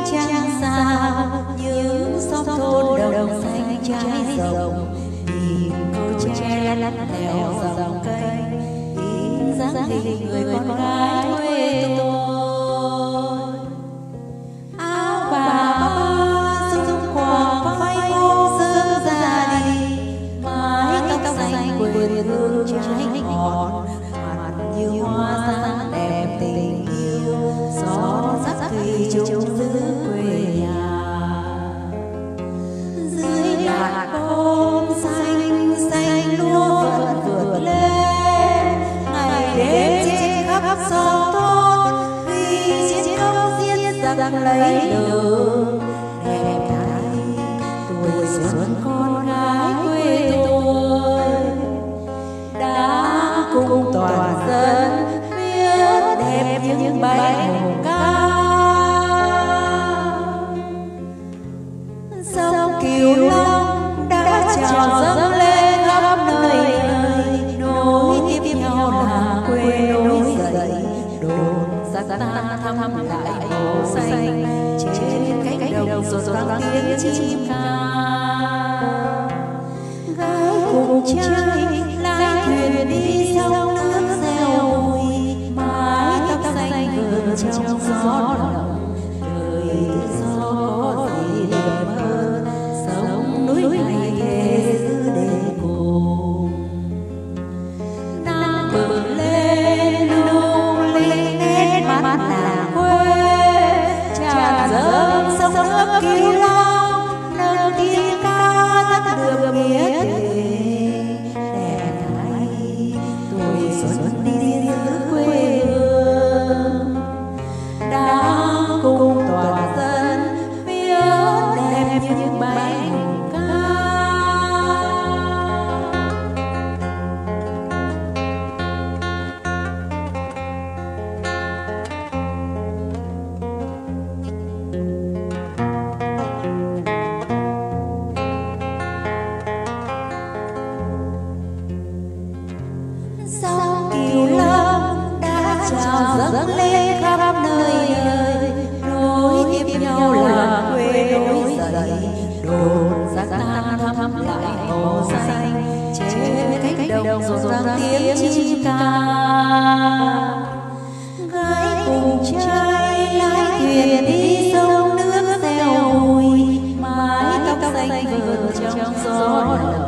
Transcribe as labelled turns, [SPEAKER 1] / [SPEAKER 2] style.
[SPEAKER 1] trăng xa những sóng thôn đồng xanh trái rồng, nhìn câu tre lắt lèo dòng cây, in dáng hình người con gái quê tôi. Áo bà ba dung quàng phai ngô sớm ra đi, mái tóc xanh quê hương trái ngọt, mặt như hoa sáng đẹp tình yêu, gió sắc thủy chung giữ quê nhà. Dưới đàn bông xanh xanh lúa vẫn vượt lên, ngày đêm trên khắp sông thôn, khi chiến công diễn giặc lấy đường đẹp thay tuổi xuân con gái quê tôi. Đã cùng toàn dân viết đẹp những bài hùng ca, sông Cửu Long đã trào dâng lên khắp nơi nơi, nối tiếp nhau là quê nối dậy, đồn giặc ta thăm lại màu xanh, trên cánh đồng rộn ràng tiếng chim ca. Gái cùng trai lái thuyền đi sông nước reo vui, mái tóc xanh vườn trong gió lộng, đời gió có gì đẹp hơn, sông núi này thề giữ để cùng. Nắng bừng lên lung linh nét mắt làng quê, tràn dâng sông nước Cửu Long, nâng tiếng ca tắt đường biết đẹp thay tuổi xuân đi giữ quê hương. Đã cùng toàn dân viết đẹp những bài hùng ca. Sông Cửu Long đã trào dâng lên khắp nơi nơi, nối tiếp nhau là quê nối dậy, đồn giặc ta thăm lại màu xanh, trên cánh đồng rộn ràng tiếng chim ca. Gái cùng trai lái thuyền đi sông nước reo vui, mái tóc xanh vườn trong gió lộng,